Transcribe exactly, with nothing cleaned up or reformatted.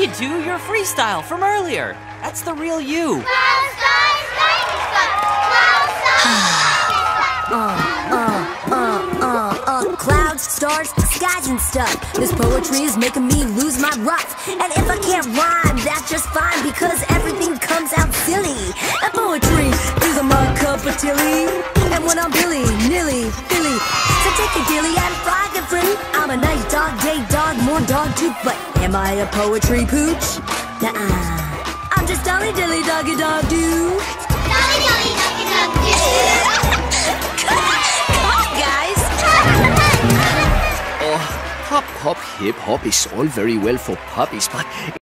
you do your freestyle from earlier. That's the real you. Cloud skies, lightning stuff. Cloud Uh, uh, uh, uh, clouds, stars, skies and stuff. This poetry is making me lose my rough. And if I can't rhyme, that's just fine, because everything comes out silly. And poetry is my cup of tilly. And when I'm Billy, nilly, Billy. So take it dilly and fry it free. I'm a nice dog, day dog, more dog too. But am I a poetry pooch? Nuh-uh. I'm just dolly dilly doggy dog do. Dolly, dolly, doggy, dog, do. Oh, pop, pop, hip hop is all very well for puppies, but